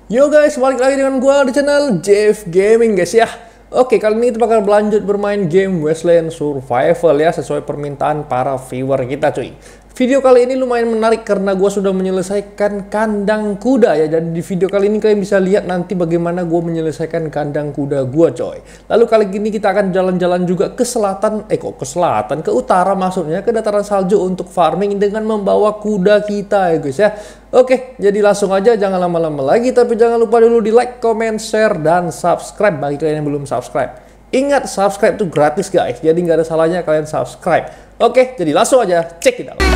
Yo guys, balik lagi dengan gua di channel Jeff Gaming guys ya. Oke, kali ini kita bakal berlanjut bermain game Wasteland Survival ya, sesuai permintaan para viewer kita cuy. Video kali ini lumayan menarik karena gua sudah menyelesaikan kandang kuda ya. Jadi di video kali ini kalian bisa lihat nanti bagaimana gua menyelesaikan kandang kuda gua coy. Lalu kali ini kita akan jalan-jalan juga ke selatan, ke utara maksudnya, ke dataran salju untuk farming dengan membawa kuda kita ya guys ya. Oke, jadi langsung aja, jangan lama-lama lagi, tapi jangan lupa dulu di like, comment, share, dan subscribe bagi kalian yang belum subscribe. Ingat, subscribe itu gratis guys, jadi nggak ada salahnya kalian subscribe. Oke, jadi langsung aja, cek it out.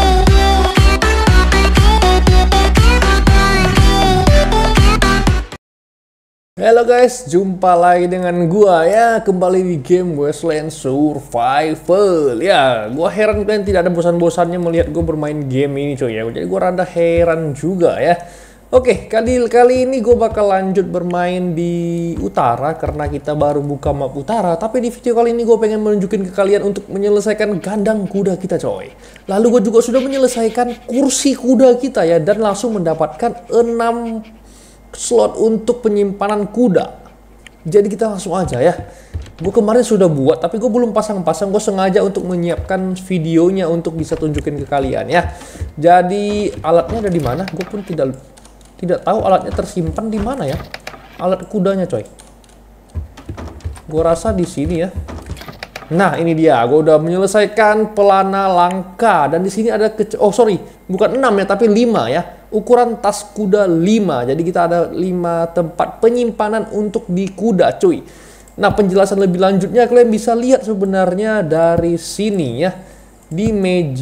Halo guys, jumpa lagi dengan gua ya, kembali di game Wasteland Survival. Ya, gua heran kalian tidak ada bosan-bosannya melihat gua bermain game ini coy ya. Jadi gua rada heran juga ya. Oke, kali ini gue bakal lanjut bermain di utara karena kita baru buka map utara. Tapi di video kali ini gue pengen menunjukin ke kalian untuk menyelesaikan kandang kuda kita coy. Lalu gue juga sudah menyelesaikan kursi kuda kita ya, dan langsung mendapatkan 6 slot untuk penyimpanan kuda. Jadi kita langsung aja ya. Gue kemarin sudah buat tapi gue belum pasang-pasang. Gue sengaja untuk menyiapkan videonya untuk bisa tunjukin ke kalian ya. Jadi alatnya ada di mana? Gue pun tidak tahu alatnya tersimpan di mana ya. Alat kudanya coy. Gue rasa di sini ya. Nah, ini dia. Gue udah menyelesaikan pelana langka dan di sini ada bukan 6 ya, tapi 5 ya. Ukuran tas kuda 5. Jadi kita ada 5 tempat penyimpanan untuk di kuda cuy. Nah, penjelasan lebih lanjutnya kalian bisa lihat sebenarnya dari sini ya. Di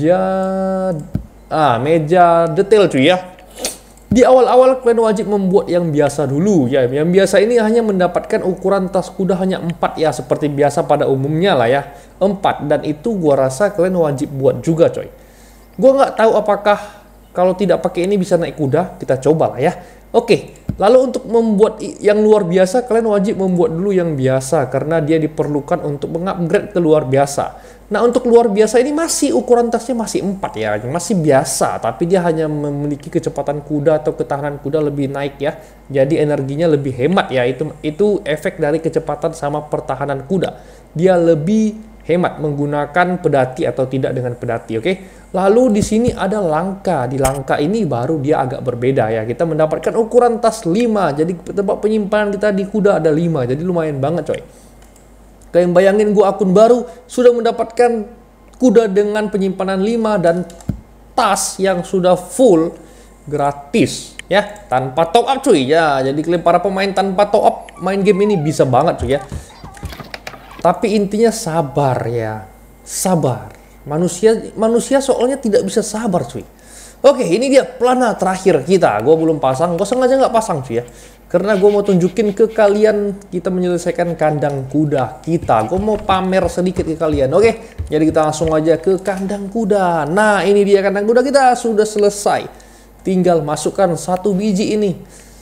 meja detail cuy ya. Di awal-awal kalian wajib membuat yang biasa dulu ya. Yang biasa ini hanya mendapatkan ukuran tas kuda hanya 4 ya, seperti biasa pada umumnya lah ya. 4, dan itu gua rasa kalian wajib buat juga coy. Gua nggak tahu apakah kalau tidak pakai ini bisa naik kuda. Kita coba lah ya. Oke, lalu untuk membuat yang luar biasa kalian wajib membuat dulu yang biasa karena dia diperlukan untuk mengupgrade ke luar biasa. Nah, untuk luar biasa ini masih ukuran tasnya masih 4 ya, masih biasa, tapi dia hanya memiliki kecepatan kuda atau ketahanan kuda lebih naik ya. Jadi energinya lebih hemat ya. Itu efek dari kecepatan sama pertahanan kuda. Dia lebih hemat menggunakan pedati atau tidak dengan pedati, oke? Lalu di sini ada langka. Di langka ini baru dia agak berbeda ya. Kita mendapatkan ukuran tas 5. Jadi tempat penyimpanan kita di kuda ada 5. Jadi lumayan banget coy. Kalian bayangin gue akun baru sudah mendapatkan kuda dengan penyimpanan 5 dan tas yang sudah full gratis ya, tanpa top up cuy ya. Jadi kalian para pemain tanpa top up main game ini bisa banget cuy ya. Tapi intinya sabar ya. Sabar. Manusia soalnya tidak bisa sabar cuy. Oke, ini dia pelana terakhir kita. Gue belum pasang, gue sengaja nggak pasang cuy ya. Karena gue mau tunjukin ke kalian kita menyelesaikan kandang kuda kita. Gue mau pamer sedikit ke kalian. Oke, jadi kita langsung aja ke kandang kuda. Nah, ini dia kandang kuda kita sudah selesai. Tinggal masukkan 1 biji ini.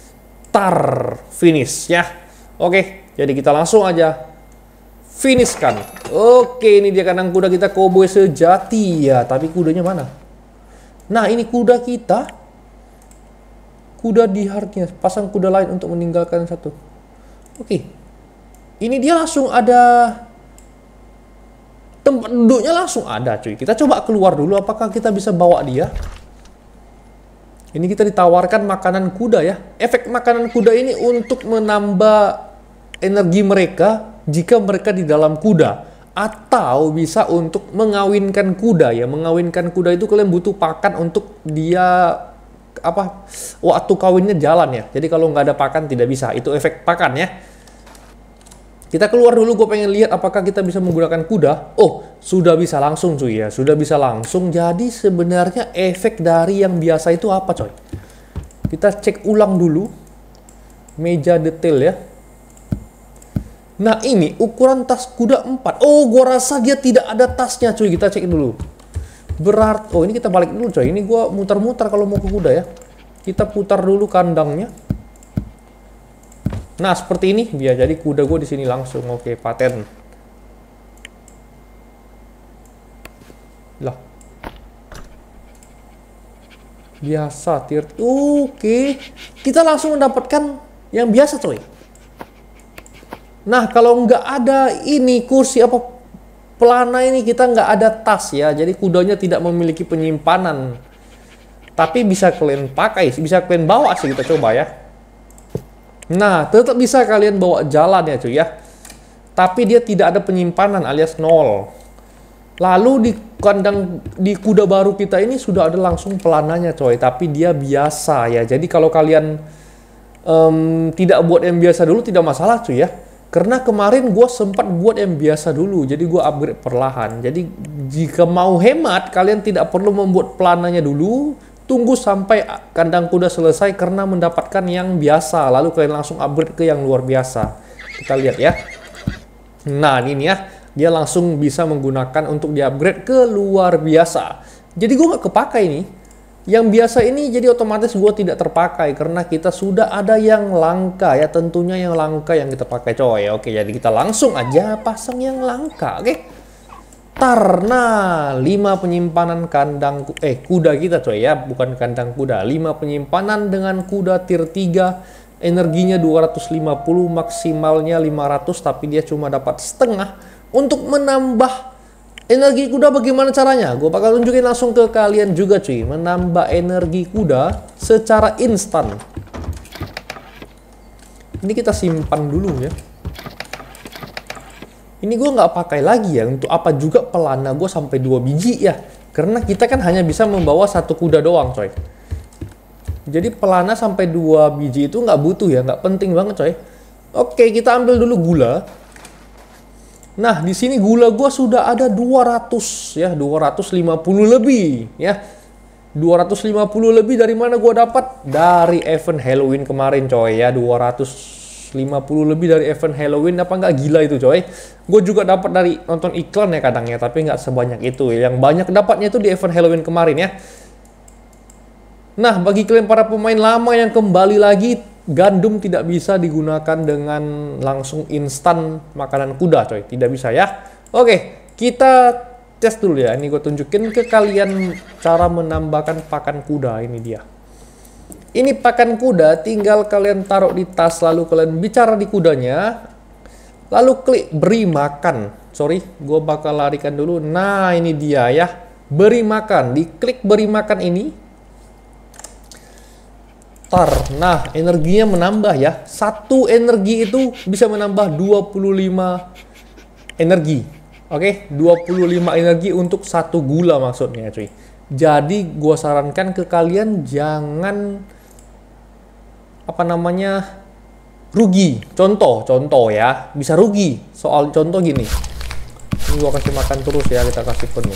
Finish ya. Oke, jadi kita langsung aja finishkan. Oke, ini dia kandang kuda kita, koboi sejati ya. Tapi kudanya mana? Nah, ini kuda kita. Kuda di hardnya, pasang kuda lain untuk meninggalkan satu. Oke, ini dia langsung ada tempat duduknya, langsung ada cuy. Kita coba keluar dulu, apakah kita bisa bawa dia. Ini kita ditawarkan makanan kuda ya. Efek makanan kuda ini untuk menambah energi mereka jika mereka di dalam kuda, atau bisa untuk mengawinkan kuda ya. Mengawinkan kuda itu kalian butuh pakan untuk dia waktu kawinnya jalan ya. Jadi kalau nggak ada pakan tidak bisa. Itu efek pakan ya. Kita keluar dulu, gue pengen lihat apakah kita bisa menggunakan kuda. Oh, sudah bisa langsung cuy ya. Sudah bisa langsung. Jadi sebenarnya efek dari yang biasa itu apa coy? Kita cek ulang dulu. Meja detail ya. Nah, ini ukuran tas kuda 4. Oh, gue rasa dia tidak ada tasnya cuy. Kita cek dulu. Berarti, oh ini kita balik dulu coy. Ini gue muter-muter kalau mau ke kuda ya. Kita putar dulu kandangnya. Nah, seperti ini dia. Jadi kuda gue di sini langsung. Oke, paten. Lah. Biasa tier. Oke. Kita langsung mendapatkan yang biasa coy. Nah, kalau nggak ada ini kursi apa pelana ini, kita nggak ada tas ya. Jadi kudanya tidak memiliki penyimpanan. Tapi bisa kalian pakai, bisa kalian bawa sih, kita coba ya. Nah, tetap bisa kalian bawa jalan ya cuy ya. Tapi dia tidak ada penyimpanan alias nol. Lalu di kandang di kuda baru kita ini sudah ada langsung pelananya coy. Tapi dia biasa ya. Jadi kalau kalian tidak buat yang biasa dulu tidak masalah cuy ya. Karena kemarin gue sempat buat yang biasa dulu, jadi gue upgrade perlahan. Jadi jika mau hemat, kalian tidak perlu membuat pelananya dulu, tunggu sampai kandang kuda selesai karena mendapatkan yang biasa, lalu kalian langsung upgrade ke yang luar biasa. Kita lihat ya. Nah ini ya, dia langsung bisa menggunakan untuk di-upgrade ke luar biasa. Jadi gue nggak kepakai nih. Yang biasa ini jadi otomatis gue tidak terpakai karena kita sudah ada yang langka ya, tentunya yang langka yang kita pakai coy. Oke, jadi kita langsung aja pasang yang langka. Oke. Tarna 5 penyimpanan kandang kuda kita coy ya, bukan kandang kuda. 5 penyimpanan dengan kuda tier 3, energinya 250, maksimalnya 500, tapi dia cuma dapat setengah. Untuk menambah energi kuda bagaimana caranya? Gue bakal tunjukin langsung ke kalian juga cuy. Menambah energi kuda secara instan. Ini kita simpan dulu ya. Ini gue nggak pakai lagi ya. Untuk apa juga pelana gue sampai 2 biji ya. Karena kita kan hanya bisa membawa 1 kuda doang coy. Jadi pelana sampai 2 biji itu nggak butuh ya. Nggak penting banget coy. Oke, kita ambil dulu gula. Nah, di sini gula gua sudah ada 200 ya, 250 lebih ya. 250 lebih dari mana gua dapat? Dari event Halloween kemarin coy ya, 250 lebih dari event Halloween, apa nggak gila itu coy? Gue juga dapat dari nonton iklan ya kadangnya, tapi nggak sebanyak itu. Yang banyak dapatnya itu di event Halloween kemarin ya. Nah, bagi kalian para pemain lama yang kembali lagi, gandum tidak bisa digunakan dengan langsung instan makanan kuda coy, tidak bisa ya. Oke, kita tes dulu ya. Ini gue tunjukin ke kalian cara menambahkan pakan kuda. Ini dia. Ini pakan kuda, tinggal kalian taruh di tas, lalu kalian bicara di kudanya, lalu klik beri makan. Sorry, gue bakal larikan dulu. Nah ini dia ya, beri makan. Diklik beri makan ini. Nah, energinya menambah ya. 1 energi itu bisa menambah 25 energi. Oke, 25 energi untuk 1 gula maksudnya cuy. Jadi gua sarankan ke kalian jangan rugi. Contoh ya, bisa rugi. Soal contoh gini. Ini gua kasih makan terus ya, kita kasih penuh.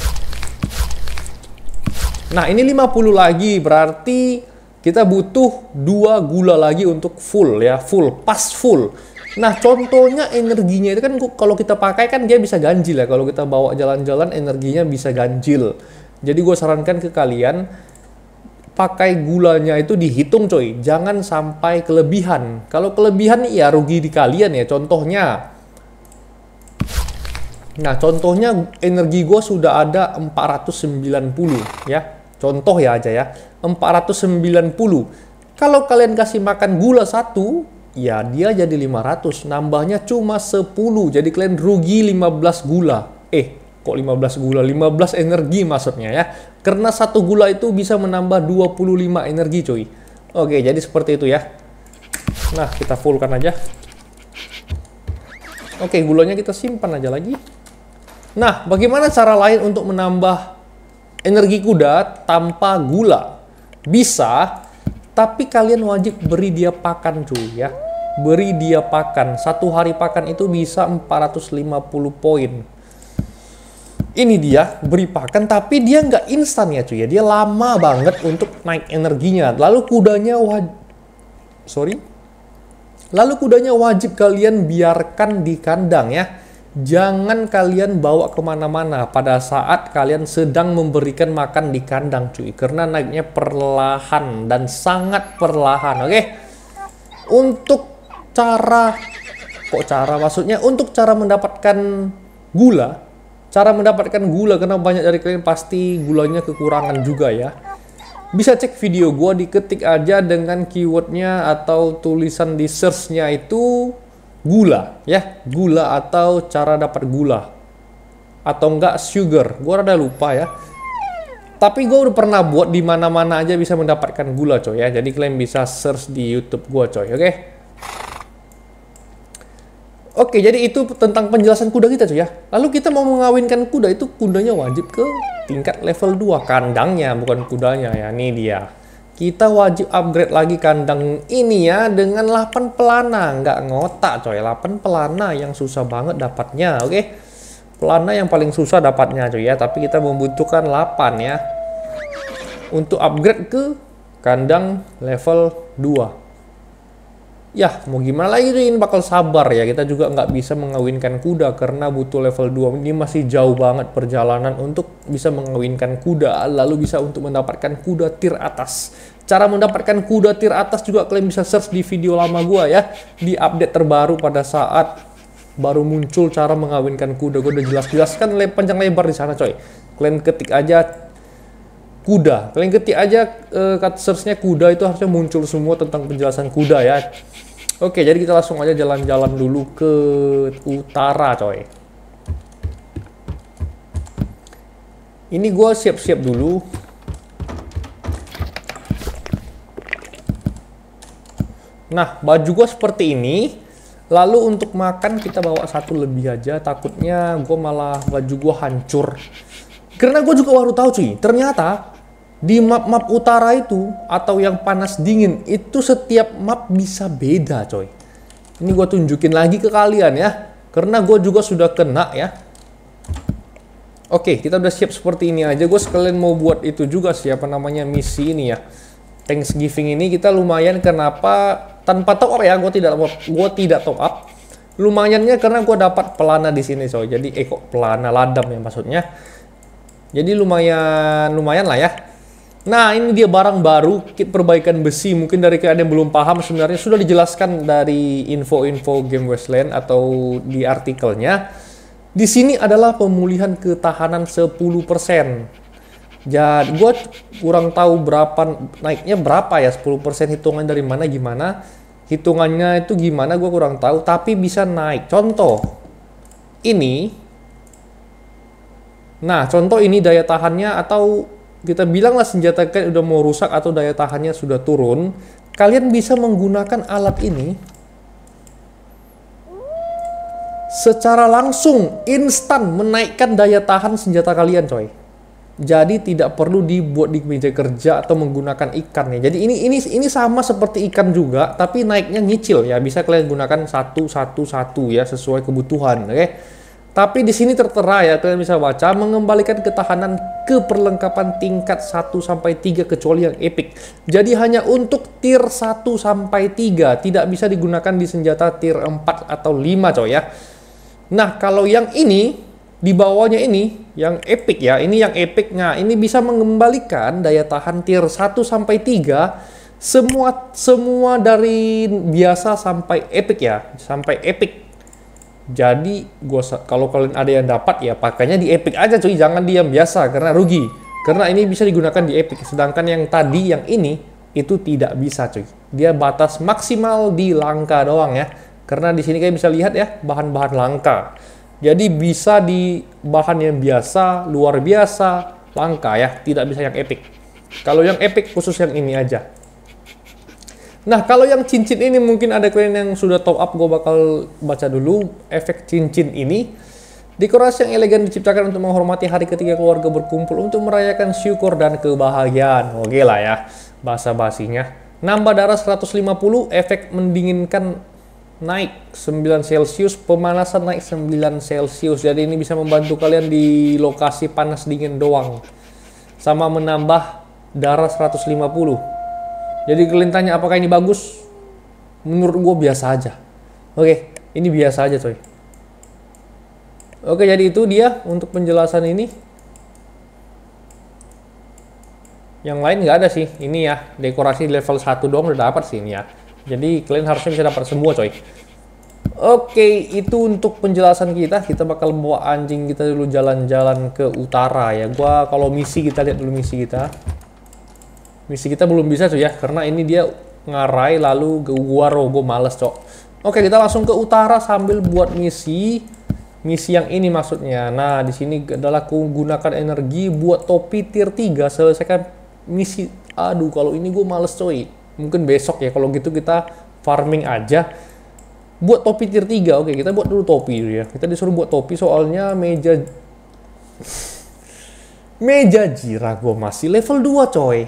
Nah, ini 50 lagi berarti kita butuh 2 gula lagi untuk full ya, pas full. Nah, contohnya energinya itu kan kalau kita pakai kan dia bisa ganjil ya. Kalau kita bawa jalan-jalan energinya bisa ganjil. Jadi gue sarankan ke kalian pakai gulanya itu dihitung coy. Jangan sampai kelebihan. Kalau kelebihan ya rugi di kalian ya. Contohnya. Nah, contohnya energi gue sudah ada 490 ya. Contoh ya aja ya, 490. Kalau kalian kasih makan gula 1, ya dia jadi 500. Nambahnya cuma 10. Jadi kalian rugi 15 gula. Kok 15 gula? 15 energi maksudnya ya. Karena 1 gula itu bisa menambah 25 energi coy. Oke, jadi seperti itu ya. Nah, kita fullkan aja. Oke, gulanya kita simpan aja lagi. Nah, bagaimana cara lain untuk menambah energi kuda tanpa gula? Bisa, tapi kalian wajib beri dia pakan cuy ya. Beri dia pakan. 1 hari pakan itu bisa 450 poin. Ini dia, beri pakan, tapi dia nggak instan ya cuy ya. Dia lama banget untuk naik energinya. Lalu kudanya wajib kalian biarkan di kandang ya. Jangan kalian bawa kemana-mana pada saat kalian sedang memberikan makan di kandang cuy. Karena naiknya perlahan dan sangat perlahan. Oke. Untuk untuk cara mendapatkan gula. Cara mendapatkan gula, karena banyak dari kalian pasti gulanya kekurangan juga ya. bisa cek video gua, diketik aja dengan keywordnya atau tulisan di searchnya itu gula ya, gula atau cara dapat gula atau enggak sugar, gua rada lupa ya. Tapi gue udah pernah buat di mana-mana aja bisa mendapatkan gula coy ya. Jadi kalian bisa search di YouTube gue coy, oke? Oke, jadi itu tentang penjelasan kuda kita coy ya. Lalu kita mau mengawinkan kuda, itu kudanya wajib ke tingkat level 2, kandangnya bukan kudanya ya. Ini dia. Kita wajib upgrade lagi kandang ini ya dengan 8 pelana, nggak ngotak coy. 8 pelana yang susah banget dapatnya, oke? Pelana yang paling susah dapatnya coy ya, tapi kita membutuhkan 8 ya untuk upgrade ke kandang level 2. Ya, mau gimana lagi tuh, ini bakal sabar ya. Kita juga nggak bisa mengawinkan kuda karena butuh level 2. Ini masih jauh banget perjalanan untuk bisa mengawinkan kuda, lalu bisa untuk mendapatkan kuda tier atas. Cara mendapatkan kuda tier atas juga kalian bisa search di video lama gua ya, di update terbaru pada saat baru muncul cara mengawinkan kuda. Gue udah jelas-jelaskan panjang lebar di sana coy. Kalian ketik aja kuda, kalian ketik aja kata searchnya kuda, itu harusnya muncul semua tentang penjelasan kuda ya. Oke, jadi kita langsung aja jalan-jalan dulu ke utara coy. Ini gue siap-siap dulu. Nah, baju gue seperti ini. Lalu untuk makan kita bawa satu lebih aja, takutnya gue malah baju gue hancur. Karena gue juga baru tahu cuy, ternyata di map-map utara itu atau yang panas dingin itu setiap map bisa beda coy. Ini gue tunjukin lagi ke kalian ya, karena gue juga sudah kena ya. Oke, kita udah siap seperti ini aja. Gue sekalian mau buat itu juga sih, apa namanya, misi ini ya. Thanksgiving ini kita lumayan, kenapa tanpa top up ya, gue tidak top up. Lumayannya karena gue dapat pelana di sini coy. Jadi kok pelana ladam ya maksudnya. Jadi lumayan lah ya. Nah, ini dia barang baru, kit perbaikan besi. Mungkin dari kalian yang belum paham, sebenarnya sudah dijelaskan dari info-info Game Wasteland atau di artikelnya. Di sini adalah pemulihan ketahanan 10%. Jadi gue kurang tahu berapa naiknya, berapa ya 10% hitungan dari mana, gimana hitungannya itu gimana gue kurang tahu, tapi bisa naik. Contoh ini, nah contoh ini daya tahannya, atau kita bilanglah senjata kalian udah mau rusak atau daya tahannya sudah turun, kalian bisa menggunakan alat ini secara langsung instan menaikkan daya tahan senjata kalian coy. Jadi tidak perlu dibuat di meja kerja atau menggunakan ikan ya. Jadi ini sama seperti ikan juga, tapi naiknya nyicil ya. Bisa kalian gunakan satu ya sesuai kebutuhan, oke? Tapi di sini tertera ya, kalian bisa baca mengembalikan ketahanan ke perlengkapan tingkat 1 sampai 3 kecuali yang epic. Jadi hanya untuk tier 1 sampai 3, tidak bisa digunakan di senjata tier 4 atau 5 coy ya. Nah, kalau yang ini di bawahnya ini yang epic ya, ini yang epicnya, ini bisa mengembalikan daya tahan tier 1 sampai 3 semua dari biasa sampai epic ya, sampai epic. Jadi kalau kalian ada yang dapat ya pakainya di epic aja cuy, jangan di yang biasa karena rugi. Karena ini bisa digunakan di epic, sedangkan yang tadi yang ini itu tidak bisa cuy. Dia batas maksimal di langka doang ya. Karena di sini kalian bisa lihat ya, bahan-bahan langka. Jadi bisa di bahan yang biasa, luar biasa, langka ya, tidak bisa yang epic. Kalau yang epic khusus yang ini aja. Nah, kalau yang cincin ini mungkin ada kalian yang sudah top up, gue bakal baca dulu efek cincin ini. Dekorasi yang elegan diciptakan untuk menghormati hari ketiga keluarga berkumpul untuk merayakan syukur dan kebahagiaan. Oke lah ya, bahasa basinya. Nambah darah 150, efek mendinginkan naik 9 Celcius, pemanasan naik 9 Celcius. Jadi ini bisa membantu kalian di lokasi panas dingin doang. Sama menambah darah 150. Jadi kalian tanya apakah ini bagus? Menurut gue biasa aja. Oke, ini biasa aja coy. Oke, jadi itu dia untuk penjelasan ini. Yang lain nggak ada sih. Ini ya, dekorasi level 1 doang udah dapat sih ini ya. Jadi kalian harusnya bisa dapat semua coy. Oke, itu untuk penjelasan kita. Kita bakal bawa anjing kita dulu jalan-jalan ke utara ya. Gua kalau misi, kita lihat dulu misi kita. Misi kita belum bisa cuy ya, karena ini dia ngarai lalu gua rogo males cok. Oke, kita langsung ke utara sambil buat misi yang ini maksudnya. Nah, di sini adalah gunakan energi buat topi tier 3, selesaikan misi. Aduh, kalau ini gue males coy. Mungkin besok ya, kalau gitu kita farming aja. Buat topi tier 3, oke kita buat dulu topi ya. Kita disuruh buat topi soalnya meja jira gue masih level 2 coy.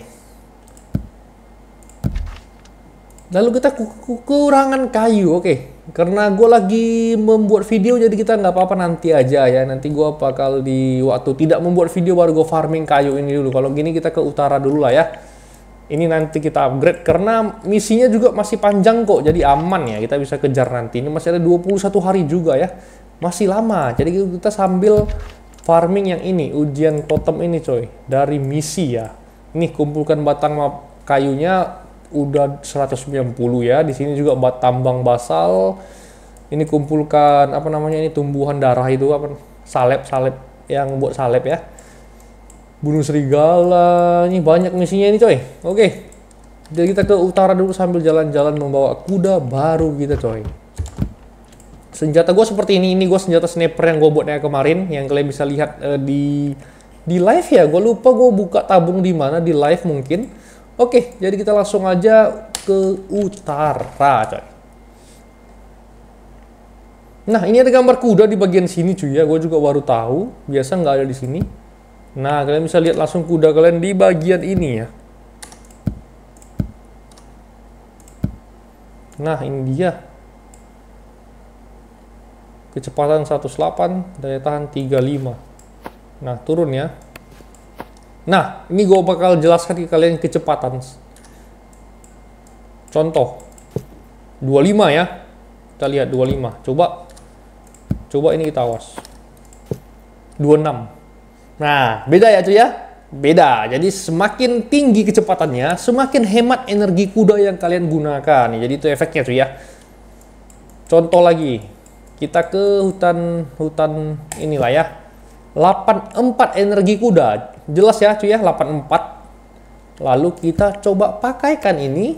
Lalu kita kekurangan kayu, oke. Karena gue lagi membuat video jadi kita nggak apa-apa nanti aja ya. Nanti gue bakal di waktu tidak membuat video baru gue farming kayu ini dulu. Kalau gini kita ke utara dulu lah ya. Ini nanti kita upgrade karena misinya juga masih panjang kok. Jadi aman ya, kita bisa kejar nanti. Ini masih ada 21 hari juga ya. Masih lama. Jadi kita sambil farming yang ini, ujian totem ini coy. Dari misi ya. Ini kumpulkan batang kayunya udah 190 ya. Di sini juga buat tambang basal. Ini kumpulkan apa namanya ini tumbuhan darah itu apa? Salep yang buat salep ya. Bunuh serigala. Ini banyak misinya ini coy. Oke. Jadi kita ke utara dulu sambil jalan-jalan membawa kuda baru kita coy. Senjata gue seperti ini gue senjata sniper yang gue buatnya kemarin, yang kalian bisa lihat di live ya. Gue lupa gue buka tabung di mana, di live mungkin. Oke, jadi kita langsung aja ke utara, coy. Nah, ini ada gambar kuda di bagian sini, cuy ya. Gue juga baru tahu, biasa nggak ada di sini. Nah, kalian bisa lihat langsung kuda kalian di bagian ini ya. Nah, ini dia. Kecepatan 108, daya tahan 35. Nah, turun ya. Nah, ini gue bakal jelaskan ke kalian kecepatan. Contoh 25 ya. Kita lihat 25. Coba ini kita awas. 26. Nah, beda ya cuy ya. Beda. Jadi semakin tinggi kecepatannya, semakin hemat energi kuda yang kalian gunakan. Jadi itu efeknya cuy ya. Contoh lagi. Kita ke hutan inilah ya. 84 energi kuda. Jelas ya cuy ya, 84. Lalu kita coba pakaikan ini.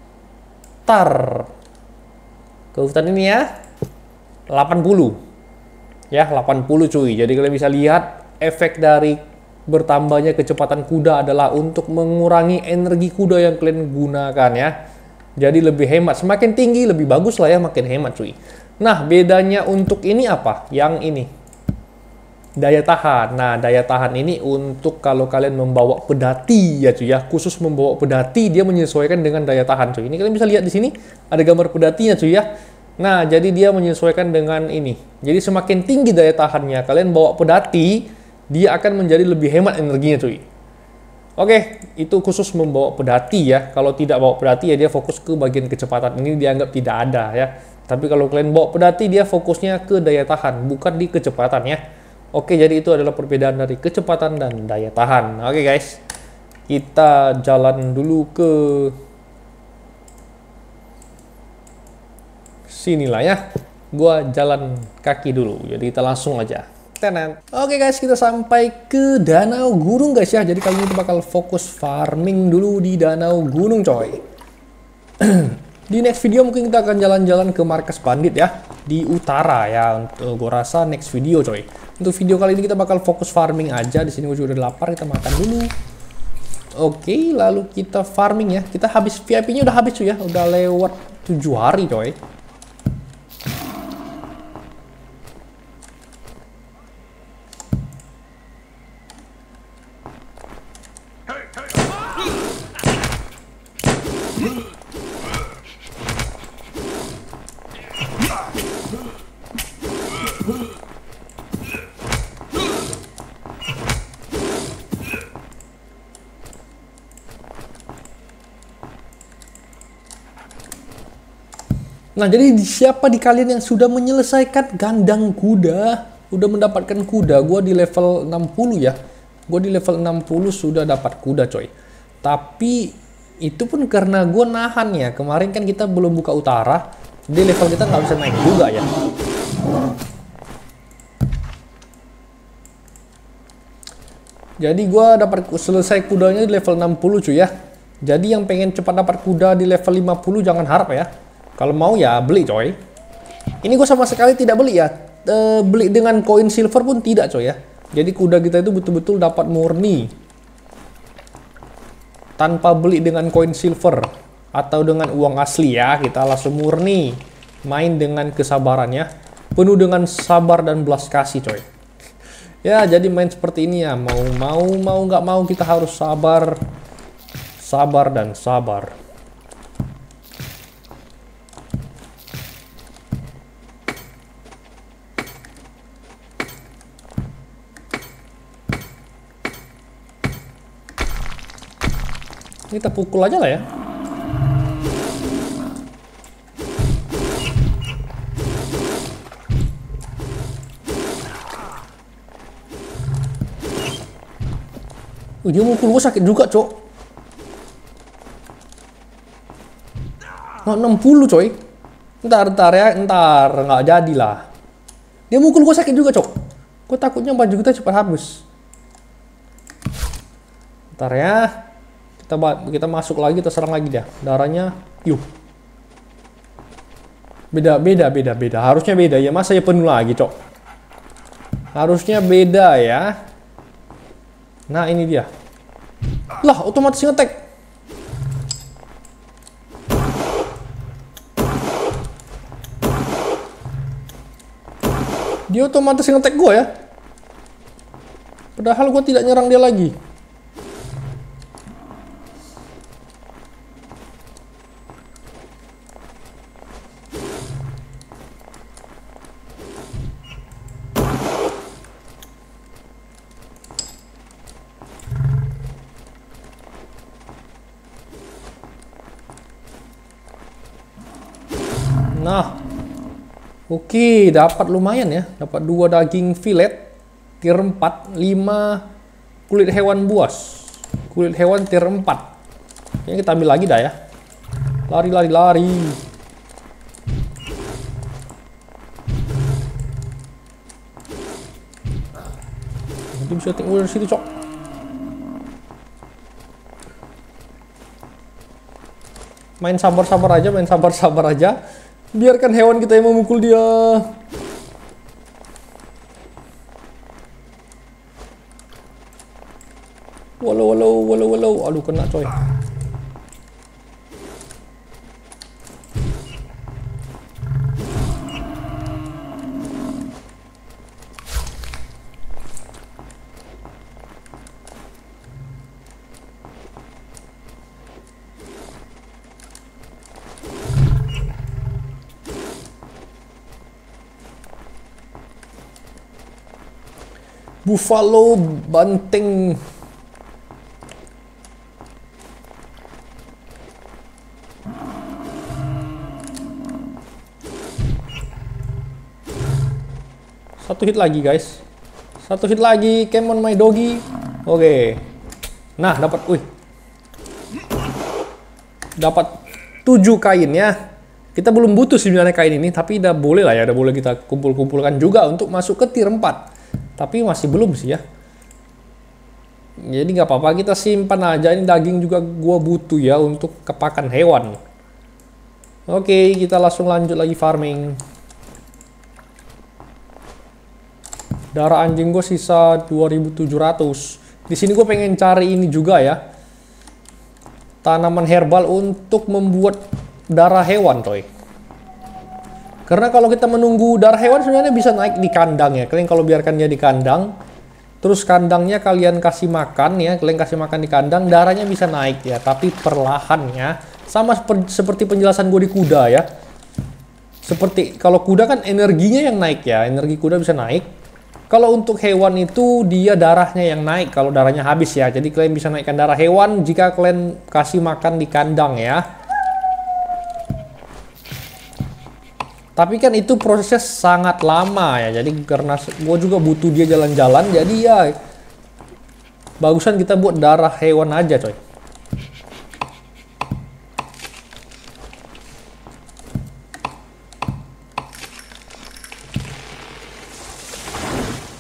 Ke hutan ini ya. 80. Ya, 80 cuy. Jadi kalian bisa lihat efek dari bertambahnya kecepatan kuda adalah untuk mengurangi energi kuda yang kalian gunakan ya. Jadi lebih hemat. Semakin tinggi lebih bagus lah ya, makin hemat cuy. Nah, bedanya untuk ini apa? Yang ini. Daya tahan. Nah, daya tahan ini untuk kalau kalian membawa pedati ya cuy ya. Khusus membawa pedati dia menyesuaikan dengan daya tahan cuy. Ini kalian bisa lihat di sini ada gambar pedatinya cuy ya. Nah, jadi dia menyesuaikan dengan ini. Jadi semakin tinggi daya tahannya, kalian bawa pedati, dia akan menjadi lebih hemat energinya cuy. Oke, itu khusus membawa pedati ya. Kalau tidak bawa pedati ya dia fokus ke bagian kecepatan. Ini dianggap tidak ada ya. Tapi kalau kalian bawa pedati dia fokusnya ke daya tahan, bukan di kecepatan ya. Oke, jadi itu adalah perbedaan dari kecepatan dan daya tahan. Oke guys, kita jalan dulu ke sinilah ya. Gua jalan kaki dulu, jadi kita langsung aja. Tenan. Oke guys, kita sampai ke Danau Gunung guys ya. Jadi kali ini kita bakal fokus farming dulu di Danau Gunung coy. Di next video mungkin kita akan jalan-jalan ke markas bandit ya, di utara ya. Untuk gue rasa next video coy. Untuk video kali ini kita bakal fokus farming aja. Di sini gue juga udah lapar, kita makan dulu. Oke, lalu kita farming ya. Kita habis VIP-nya udah habis cuy ya. Udah lewat 7 hari coy. Nah, jadi siapa di kalian yang sudah menyelesaikan kandang kuda? Udah mendapatkan kuda? Gue di level 60 ya. Gue di level 60 sudah dapat kuda coy. Tapi itu pun karena gue nahan ya. Kemarin kan kita belum buka utara. Jadi level kita nggak bisa naik juga ya. Jadi gue dapat selesai kudanya di level 60 cuy ya. Jadi yang pengen cepat dapat kuda di level 50 jangan harap ya. Kalau mau ya beli coy. Ini gue sama sekali tidak beli ya. Beli dengan koin silver pun tidak coy ya. Jadi kuda kita itu betul-betul dapat murni. Tanpa beli dengan koin silver atau dengan uang asli ya. Kita langsung murni. Main dengan kesabaran ya. Penuh dengan sabar dan belas kasih coy. Ya jadi main seperti ini ya. Mau nggak mau kita harus sabar. Sabar dan sabar. Kita pukul aja lah ya. Dia mukul gue sakit juga, cok. Nah, 60 coy. Ntar ya, ntar nggak jadi lah. Dia mukul gue sakit juga, cok. Gue takutnya baju kita cepat habis. Ntar ya. Kita masuk lagi, kita serang lagi dia. Darahnya, yuk. Beda. Harusnya beda ya. Masa ya penuh lagi, cok. Harusnya beda ya. Nah, ini dia. Lah, otomatis ngetek. Dia otomatis ngetek gue ya. Padahal gue tidak nyerang dia lagi. Nah, oke, dapat lumayan ya. Dapat 2 daging fillet, tier 4, 5 kulit hewan buas. Kulit hewan tier 4. Ini kita ambil lagi dah ya. Lari. Nanti bisa tengok dari situ, cok. Main sabar-sabar aja. Biarkan hewan kita yang memukul dia. Walau. Aduh, kena coy. Buffalo banteng. Satu hit lagi guys. Satu hit lagi. Come on my doggy. Oke. Nah dapat. Dapat 7 kain ya. Kita belum butuh sebenarnya kain ini. Tapi udah boleh lah ya. Udah boleh kita kumpul-kumpulkan juga untuk masuk ke tier 4. Tapi masih belum sih ya. Jadi nggak apa-apa, kita simpan aja. Ini daging juga gua butuh ya untuk kepakan hewan. Oke, kita langsung lanjut lagi farming. Darah anjing gue sisa 2700. Di sini gue pengen cari ini juga ya. Tanaman herbal untuk membuat darah hewan, coy. Karena kalau kita menunggu darah hewan sebenarnya bisa naik di kandang ya. Kalian kalau biarkan dia di kandang, terus kandangnya kalian kasih makan ya, kalian kasih makan di kandang, darahnya bisa naik ya. Tapi perlahan ya. Sama seperti penjelasan gue di kuda ya. Seperti kalau kuda kan energinya yang naik ya, energi kuda bisa naik. Kalau untuk hewan itu dia darahnya yang naik kalau darahnya habis ya. Jadi kalian bisa naikkan darah hewan jika kalian kasih makan di kandang ya. Tapi kan itu prosesnya sangat lama ya. Jadi karena gue juga butuh dia jalan-jalan, jadi ya bagusan kita buat darah hewan aja, coy.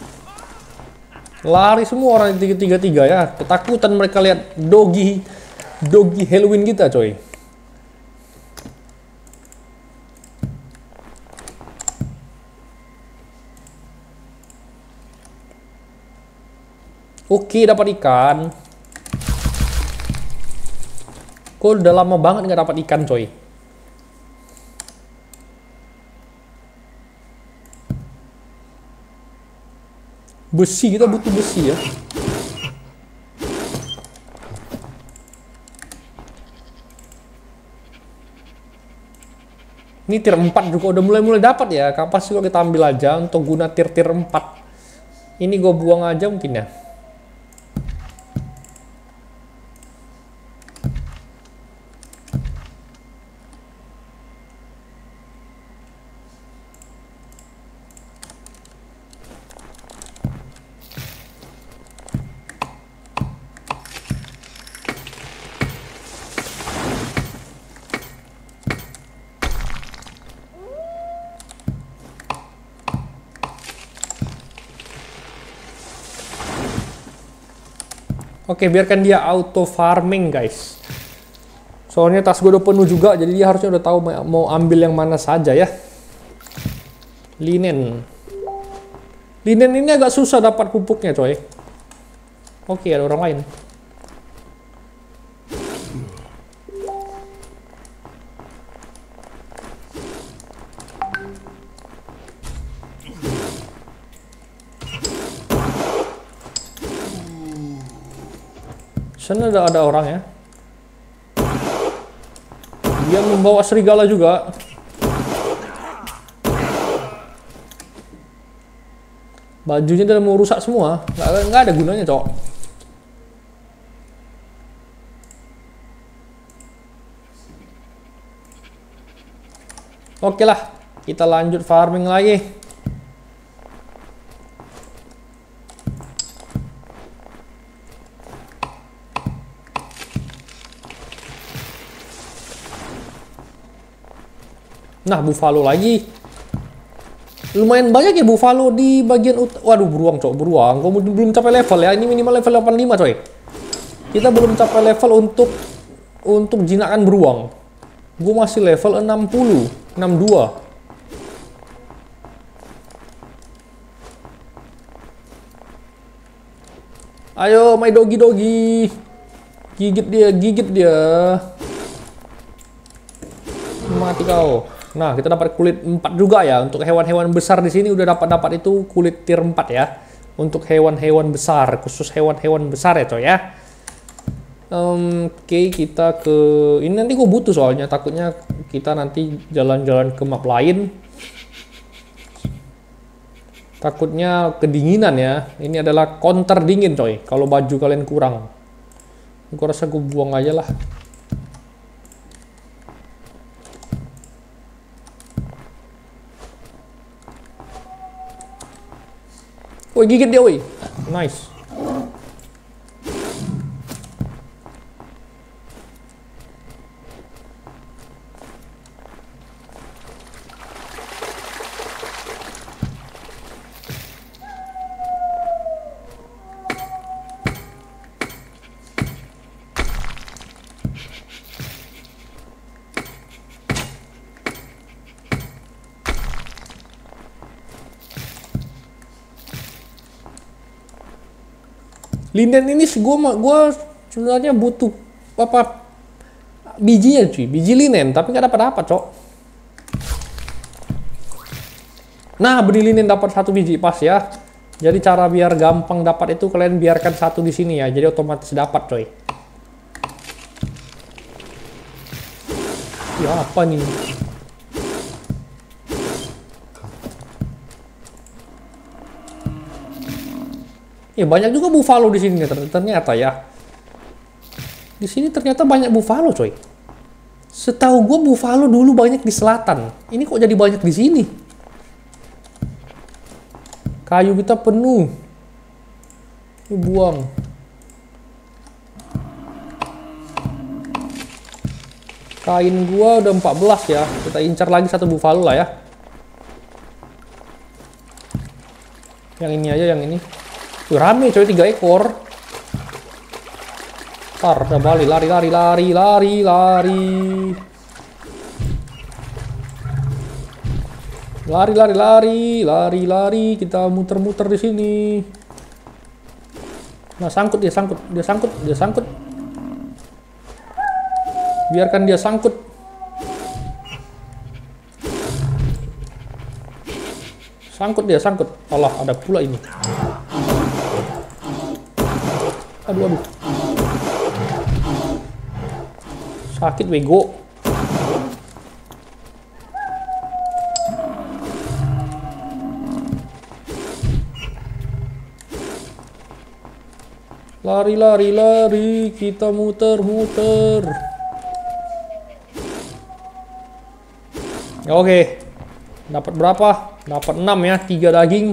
Lari semua orang tiga ya. Ketakutan mereka lihat doggy Doggy Halloween kita, coy. Oke, dapat ikan. Kok udah lama banget nggak dapat ikan, coy. Besi, kita butuh besi ya. Ini tier 4 juga udah mulai dapat ya. Kapan sih kalau kita ambil aja untuk guna tier 4. Ini gue buang aja mungkin ya. Oke, biarkan dia auto farming, guys. Soalnya tas gue udah penuh juga, jadi dia harusnya udah tahu mau ambil yang mana saja ya. Linen. Linen ini agak susah dapat pupuknya, coy. Oke, ada orang lain. Sana ada orang ya. Dia membawa serigala juga. Bajunya udah mau rusak semua. Nggak ada gunanya, cok. Oke lah, kita lanjut farming lagi. Nah, buffalo lagi. Lumayan banyak ya buffalo di bagian waduh, beruang, cok, beruang. Kamu belum capai level ya. Ini minimal level 85, coy. Kita belum capai level untuk jinakan beruang. Gue masih level 60, 62. Ayo, my doggy. Gigit dia. Mati kau. Nah, kita dapat kulit 4 juga ya. Untuk hewan-hewan besar di sini udah dapat itu kulit tier 4 ya. Untuk hewan-hewan besar, khusus hewan-hewan besar ya, coy ya. Oke, kita ke ini nanti gue butuh soalnya takutnya kita nanti jalan-jalan ke map lain. Takutnya kedinginan ya. Ini adalah counter dingin, coy. Kalau baju kalian kurang. Gue rasa gue buang aja lah. Woi, gigit dia, woi. Nice. Linen ini gue sebenarnya butuh apa bijinya, cuy, biji linen, tapi nggak dapat apa, cok. Nah, benih linen dapat 1 biji pas ya. Jadi cara biar gampang dapat itu kalian biarkan 1 di sini ya, jadi otomatis dapat, coy. Ya apa nih? Ya banyak juga buffalo di sini ternyata ya. Di sini ternyata banyak buffalo, coy. Setahu gue buffalo dulu banyak di selatan. Ini kok jadi banyak di sini? Kayu kita penuh. Ini buang. Kain gua udah 14 ya. Kita incar lagi 1 buffalo lah ya. Yang ini aja, yang ini. Rame, coy, 3 ekor. Tar, udah balik, lari, lari, lari, lari, lari. Lari, lari, lari, lari, lari. Kita muter-muter di sini. Nah, sangkut dia, sangkut, dia sangkut, dia sangkut. Biarkan dia sangkut. Sangkut dia, sangkut. Allah, ada pula ini. Aduh, aduh. Sakit bego. Lari, lari, lari. Kita muter-muter. Oke. Dapat berapa? Dapat 6 ya, 3 daging.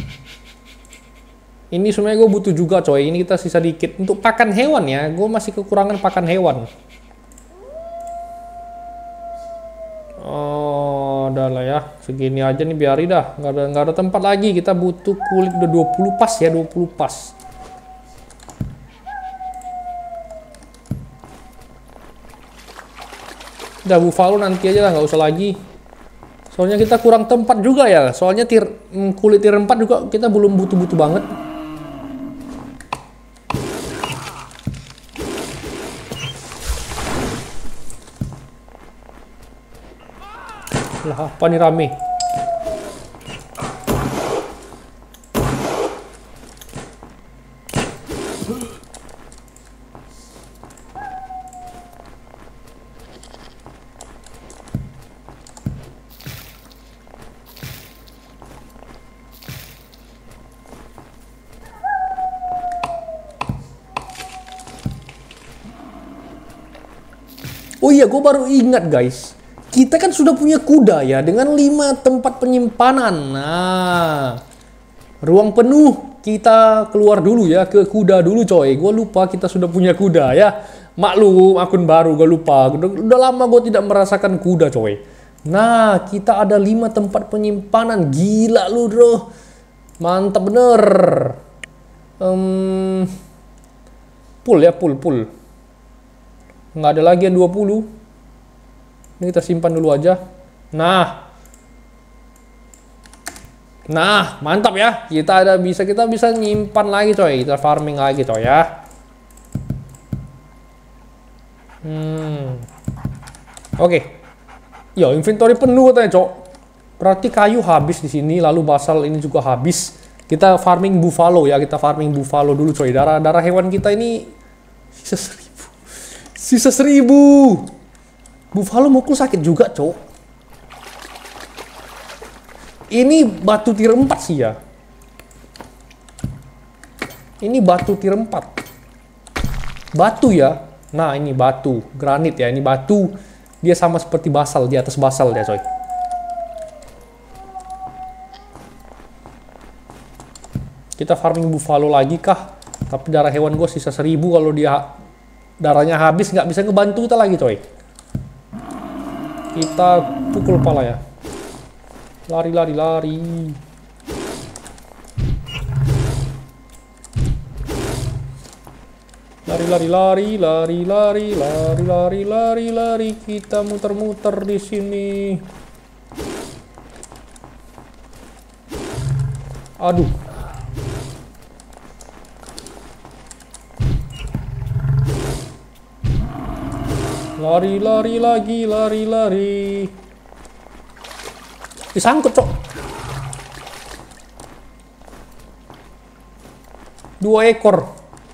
Ini sebenarnya gue butuh juga coy. Ini kita sisa dikit untuk pakan hewan ya. Gue masih kekurangan pakan hewan. Oh, udah lah ya. Segini aja nih, biarin dah. Nggak ada tempat lagi. Kita butuh kulit udah 20 pas ya, 20 pas. Udah buffalo nanti aja lah, nggak usah lagi. Soalnya kita kurang tempat juga ya. Soalnya kulit tier 4 juga kita belum butuh-butuh banget. Lah, apa nih rame? Oh iya, gue baru ingat guys. Kita kan sudah punya kuda ya, dengan 5 tempat penyimpanan. Nah, ruang penuh, kita keluar dulu ya, ke kuda dulu coy. Gue lupa kita sudah punya kuda ya. Maklum, akun baru, gue lupa. Udah lama gue tidak merasakan kuda coy. Nah, kita ada 5 tempat penyimpanan. Gila lu bro. Mantap bener. Full ya, full. Nggak ada lagi yang 20. Ini kita simpan dulu aja. Nah, mantap ya. Kita bisa nyimpan lagi coy. Kita farming lagi coy ya. Oke. Ya, inventory penuh katanya cok. Berarti kayu habis di sini, lalu basal ini juga habis. Kita farming buffalo ya. Kita farming buffalo dulu coy. Darah hewan kita ini sisa 1000. Buffalo mukul sakit juga, cok. Ini batu tier 4 sih ya. Ini batu tier 4. Batu ya. Nah, ini batu. Granit ya. Ini batu. Dia sama seperti basal. Di atas basal dia, coy. Kita farming buffalo lagi kah? Tapi darah hewan gue sisa 1000. Kalau dia darahnya habis, nggak bisa ngebantu kita lagi, coy. Kita pukul pala ya. Lari, lari, lari. Lari, lari, lari, lari, lari, lari, lari, lari, lari. Kita muter-muter di sini. Aduh. Lari, lari lagi, lari, lari. Disangkut, cok. 2 ekor.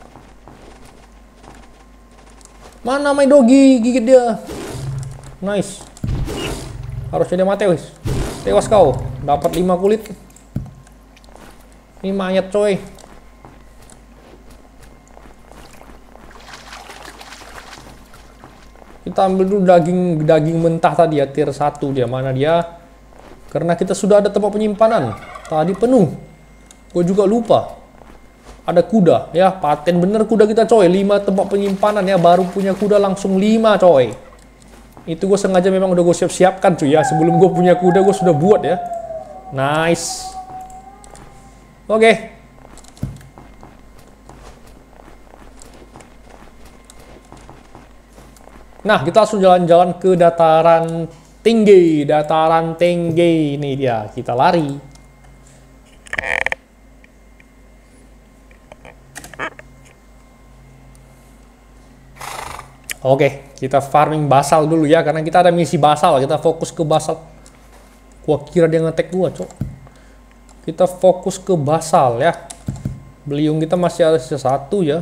Mana my doggy? Gigit dia. Nice. Harusnya dia mati, wis. Tewas kau. Dapat 5 kulit. Ini mayat, coy. Kita ambil dulu daging mentah tadi ya, tier 1 dia. Mana dia? Karena kita sudah ada tempat penyimpanan. Tadi penuh. Gue juga lupa. Ada kuda ya, paten bener kuda kita coy. 5 tempat penyimpanan ya, baru punya kuda langsung 5 coy. Itu gue sengaja memang udah gue siap-siapkan cuy ya. Sebelum gue punya kuda gue sudah buat ya. Nice. Oke. Nah, kita langsung jalan-jalan ke dataran tinggi. Dataran tinggi. Ini dia, kita lari. Oke, kita farming basal dulu ya, karena kita ada misi basal. Kita fokus ke basal. Gua kira dia ngetek gua, cok. Kita fokus ke basal ya. Beliung kita masih ada sisa 1 ya.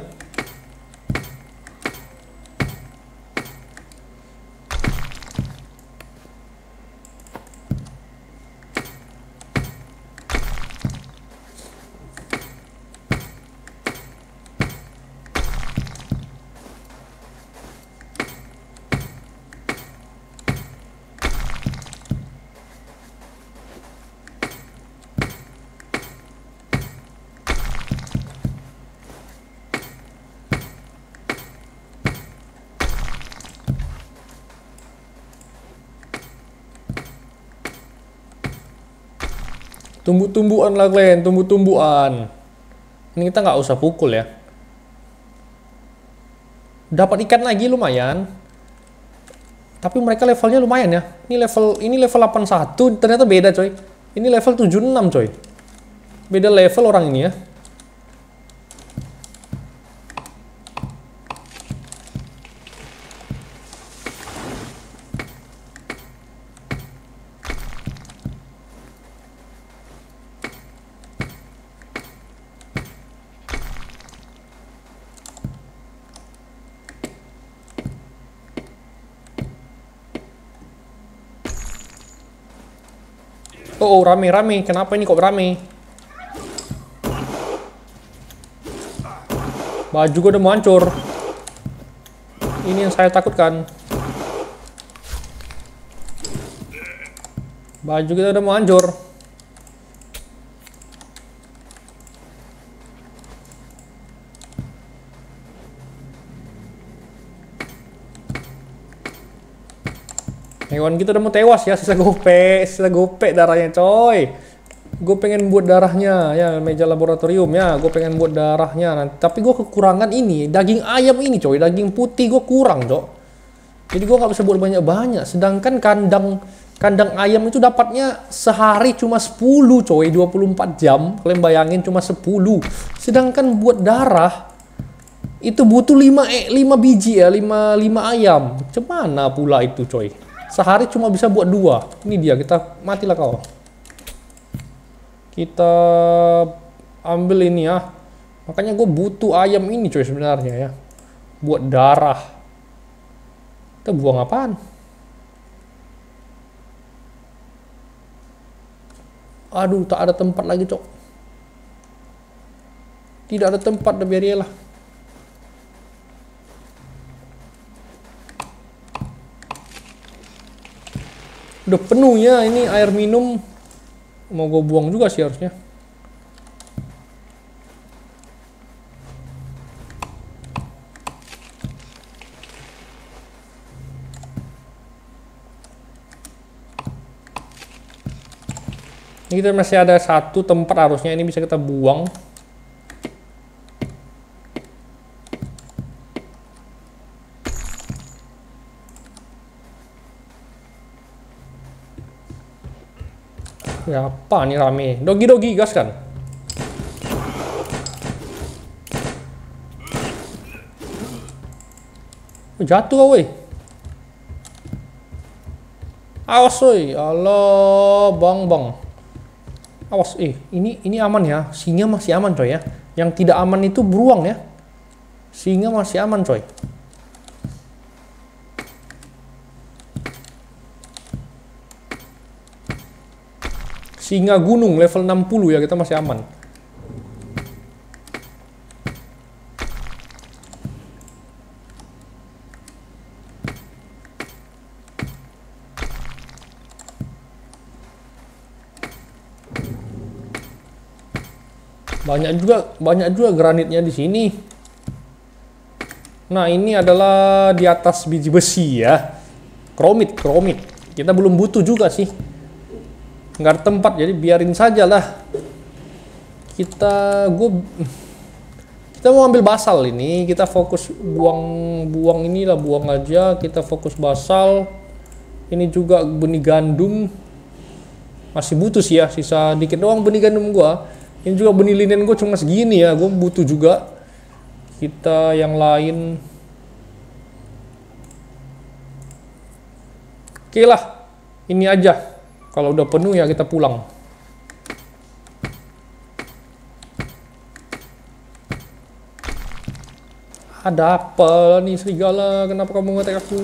Tumbuh-tumbuhan lah kalian, tumbuh-tumbuhan. Ini kita nggak usah pukul ya. Dapat ikan lagi lumayan. Tapi mereka levelnya lumayan ya. Ini level 81, ternyata beda coy. Ini level 76 coy. Beda level orang ini ya. Oh, rame-rame. Kenapa ini kok rame? Baju gue udah mau hancur. Ini yang saya takutkan. Baju kita udah mau hancur. Hewan kita udah mau tewas ya, sisa gope darahnya coy. Gue pengen buat darahnya ya, meja laboratorium ya, gue pengen buat darahnya nanti. Tapi gue kekurangan ini, daging ayam ini coy, daging putih gue kurang cok. Jadi gue nggak bisa buat banyak-banyak. Sedangkan kandang ayam itu dapatnya sehari cuma 10 coy, 24 jam. Kalian bayangin cuma 10. Sedangkan buat darah itu butuh 5 biji ya, 5 ayam. Cemana pula itu coy? Sehari cuma bisa buat 2. Ini dia, kita matilah kau. Kita ambil ini ya. Makanya gue butuh ayam ini coy sebenarnya ya. Buat darah. Kita buang apaan? Aduh, tak ada tempat lagi cok. Tidak ada tempat, udah biarilah. Udah penuh ya ini air minum. Mau gue buang juga sih harusnya. Ini kita masih ada 1 tempat harusnya ini bisa kita buang. Ya apa nih rame? Dogi gas kan? Jatuh woi. Awas woi. Allah, bang. Awas, ini aman ya. Singa masih aman coy ya. Yang tidak aman itu beruang ya. Singa masih aman coy. Singa gunung level 60 ya, kita masih aman. Banyak juga granitnya di sini. Nah, ini adalah di atas biji besi ya. Kromit. Kita belum butuh juga sih. Nggak ada tempat, jadi biarin saja lah. Kita Kita mau ambil basal ini, kita fokus buang inilah, buang aja, kita fokus basal. Ini juga benih gandum. Masih butuh sih ya, sisa dikit doang benih gandum gua. Ini juga benih linen gua cuma segini ya, gua butuh juga. Kita yang lain. Oke lah, ini aja. Kalau udah penuh ya kita pulang. Ada apa nih serigala? Kenapa kamu ngetek aku?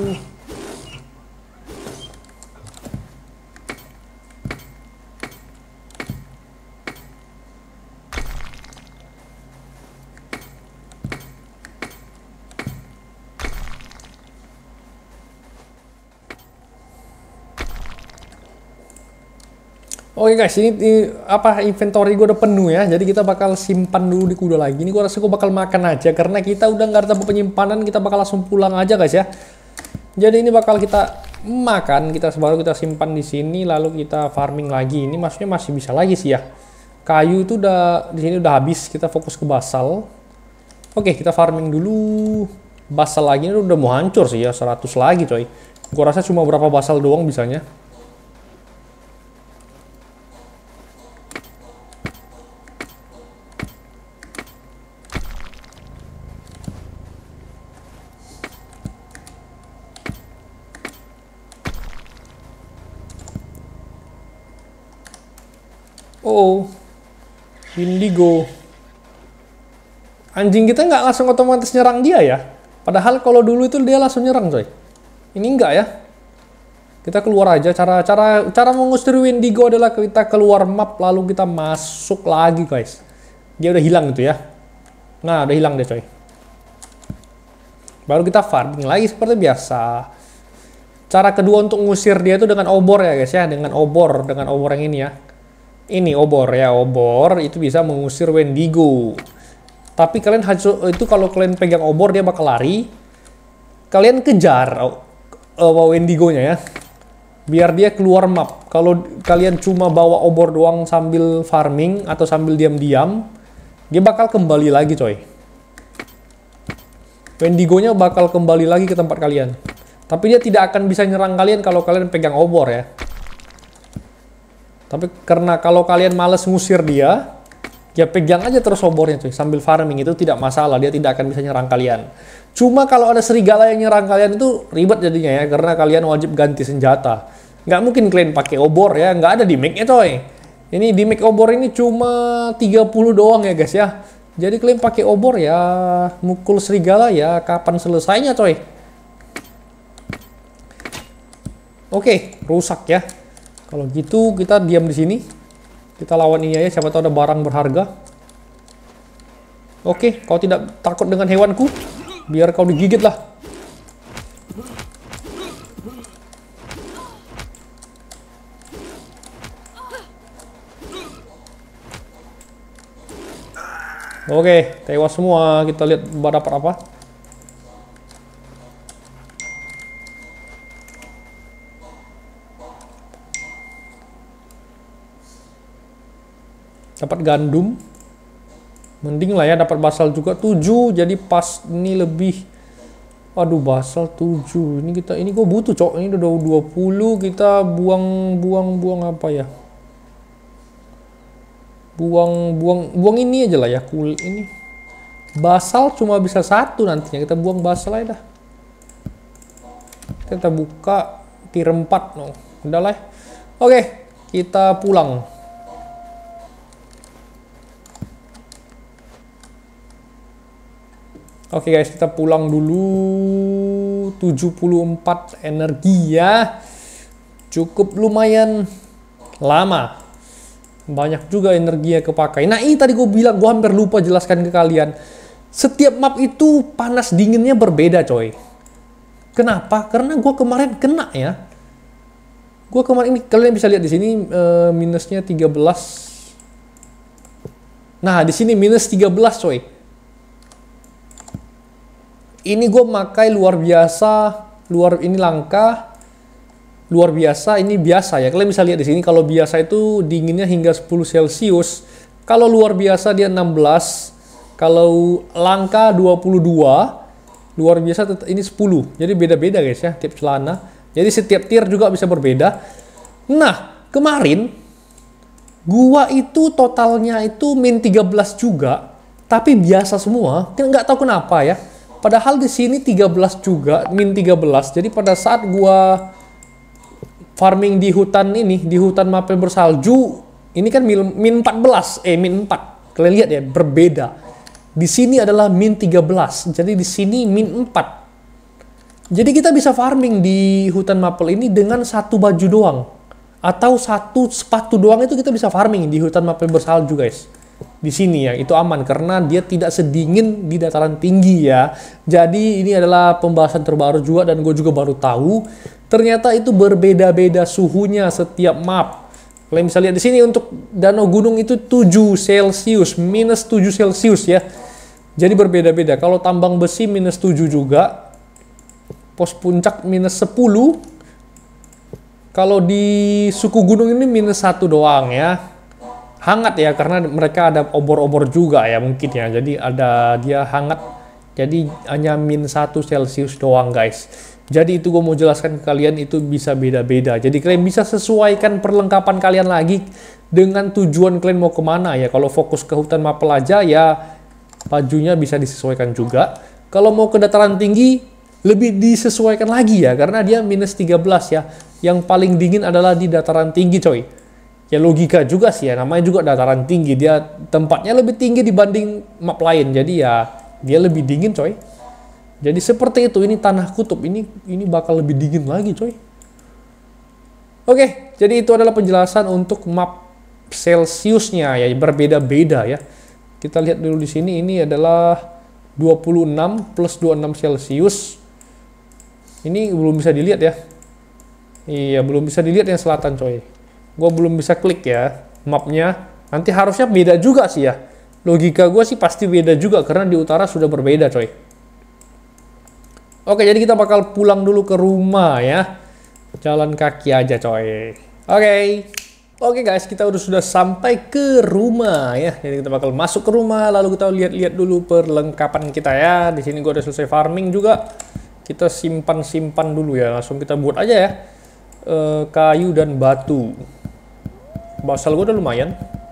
Oke guys, ini apa inventory gue udah penuh ya. Jadi kita bakal simpan dulu di kuda lagi. Ini gue rasa gue bakal makan aja karena kita udah nggak ada tempat penyimpanan. Kita bakal langsung pulang aja guys ya. Jadi ini bakal kita makan, baru kita simpan di sini, lalu kita farming lagi. Ini maksudnya masih bisa lagi sih ya. Kayu itu udah di sini udah habis. Kita fokus ke basal. Oke, kita farming dulu. Basal lagi ini udah mau hancur sih ya, 100 lagi coy. Gue rasa cuma berapa basal doang bisanya. Oh, Indigo. Anjing kita nggak langsung otomatis nyerang dia ya. Padahal kalau dulu itu dia langsung nyerang coy. Ini enggak ya. Kita keluar aja. Cara mengusir Wendigo adalah kita keluar map lalu kita masuk lagi guys. Dia udah hilang gitu ya. Nah, udah hilang deh coy. Baru kita farming lagi seperti biasa. Cara kedua untuk ngusir dia itu dengan obor ya guys ya. Dengan obor yang ini ya. Ini obor ya, obor itu bisa mengusir Wendigo. Tapi kalian itu kalau kalian pegang obor dia bakal lari. Kalian kejar Wendigonya ya. Biar dia keluar map. Kalau kalian cuma bawa obor doang sambil farming atau sambil diam-diam, dia bakal kembali lagi coy. Wendigonya bakal kembali lagi ke tempat kalian. Tapi dia tidak akan bisa nyerang kalian kalau kalian pegang obor ya. Tapi karena kalau kalian males ngusir dia, ya pegang aja terus obornya cuy. Sambil farming itu tidak masalah, dia tidak akan bisa nyerang kalian. Cuma kalau ada serigala yang nyerang kalian itu ribet jadinya ya, karena kalian wajib ganti senjata. Nggak mungkin kalian pakai obor ya, nggak ada di make-nya coy. Ini di make obor ini cuma 30 doang ya guys ya. Jadi kalian pakai obor ya, mukul serigala ya, kapan selesainya coy. Oke, rusak ya. Kalau gitu kita diam di sini. Kita lawan ini aja, siapa tahu ada barang berharga. Oke, kau tidak takut dengan hewanku? Biar kau digigit lah. Oke, tewas semua. Kita lihat dapat apa. Dapat gandum. Mending lah ya dapat basal juga 7. Jadi pas ini lebih. Aduh, basal 7. Ini gue butuh cok. Ini udah 20. Kita buang apa ya? Buang ini aja lah ya. Ini basal cuma bisa 1 nantinya. Kita buang basal aja dah. Kita buka tier 4. No. Udah lah ya. Oke, kita pulang. Oke guys, kita pulang dulu. 74 energi ya. Cukup lumayan lama. Banyak juga energi yang kepakai. Nah ini tadi gue bilang, gue hampir lupa jelaskan ke kalian. Setiap map itu panas dinginnya berbeda coy. Kenapa? Karena gue kemarin kena ya. Gue kemarin ini, kalian bisa lihat di sini minusnya 13. Nah di sini minus 13 coy. Ini gue pakai luar biasa, ini langka, luar biasa, ini biasa ya. Kalian bisa lihat di sini kalau biasa itu dinginnya hingga 10 Celcius. Kalau luar biasa dia 16, Kalau langka 22, luar biasa ini 10. Jadi beda-beda guys ya tiap celana. Jadi setiap tier juga bisa berbeda. Nah, kemarin gua itu totalnya itu min 13 juga, tapi biasa semua. Nggak tahu kenapa ya. Padahal di sini 13 juga, min 13. Jadi pada saat gua farming di hutan ini, di hutan mapel bersalju, ini kan min 14, min 4. Kalian lihat ya, berbeda. Di sini adalah min 13, jadi di sini min 4. Jadi kita bisa farming di hutan mapel ini dengan satu baju doang. Atau satu sepatu doang itu kita bisa farming di hutan mapel bersalju guys. Di sini ya, itu aman karena dia tidak sedingin di dataran tinggi ya. Jadi ini adalah pembahasan terbaru juga dan gue juga baru tahu. Ternyata itu berbeda-beda suhunya setiap map. Kalian bisa lihat di sini untuk danau gunung itu 7 Celcius, minus 7 Celcius ya. Jadi berbeda-beda. Kalau tambang besi minus 7 juga. Pos puncak minus 10. Kalau di suku gunung ini minus 1 doang ya. Hangat ya, karena mereka ada obor-obor juga ya mungkin ya. Jadi ada dia hangat. Jadi hanya min 1 Celcius doang guys. Jadi itu gue mau jelaskan ke kalian, itu bisa beda-beda. Jadi kalian bisa sesuaikan perlengkapan kalian lagi dengan tujuan kalian mau kemana ya. Kalau fokus ke hutan mapel aja ya bajunya bisa disesuaikan juga. Kalau mau ke dataran tinggi lebih disesuaikan lagi ya, karena dia minus 13 ya. Yang paling dingin adalah di dataran tinggi coy. Ya logika juga sih ya, namanya juga dataran tinggi. Dia tempatnya lebih tinggi dibanding map lain. Jadi ya dia lebih dingin coy. Jadi seperti itu, ini tanah kutub, ini bakal lebih dingin lagi coy. Oke, jadi itu adalah penjelasan untuk map Celciusnya ya, berbeda-beda ya. Kita lihat dulu di sini, ini adalah 26 plus 26 Celcius. Ini belum bisa dilihat ya. Iya, belum bisa dilihat yang selatan coy. Gue belum bisa klik ya mapnya. Nanti harusnya beda juga sih ya. Logika gue sih pasti beda juga karena di utara sudah berbeda coy. Oke, jadi kita bakal pulang dulu ke rumah ya. Jalan kaki aja coy. Oke guys, kita sudah sampai ke rumah ya. Jadi kita bakal masuk ke rumah, lalu kita lihat-lihat dulu perlengkapan kita ya. Di sini gue udah selesai farming juga. Kita simpan dulu ya. Langsung kita buat aja ya. Kayu dan batu. Basal gue udah lumayan.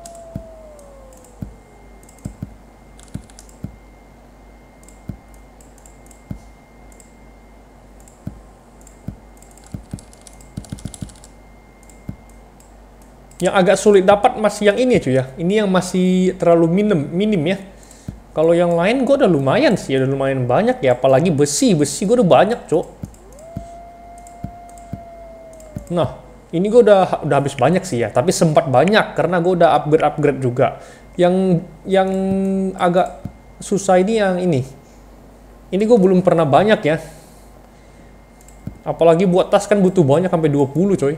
Yang agak sulit dapat masih yang ini cuy ya. Ini yang masih terlalu minim ya. Kalau yang lain gue udah lumayan sih, udah lumayan banyak ya. Apalagi besi gue udah banyak cok. Nah, ini gue udah habis banyak sih ya. Tapi sempat banyak karena gue udah upgrade juga. Yang agak susah ini yang ini. Ini gue belum pernah banyak ya. Apalagi buat tas kan butuh banyak sampai 20 coy.